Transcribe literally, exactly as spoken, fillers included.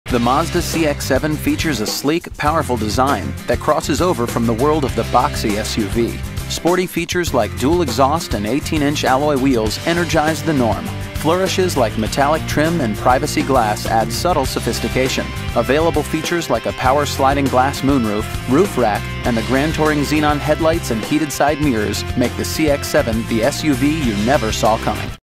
The Mazda C X seven features a sleek, powerful design that crosses over from the world of the boxy S U V. Sporty features like dual exhaust and eighteen inch alloy wheels energize the norm. Flourishes like metallic trim and privacy glass add subtle sophistication. Available features like a power sliding glass moonroof, roof rack, and the Grand Touring Xenon headlights and heated side mirrors make the C X seven the S U V you never saw coming.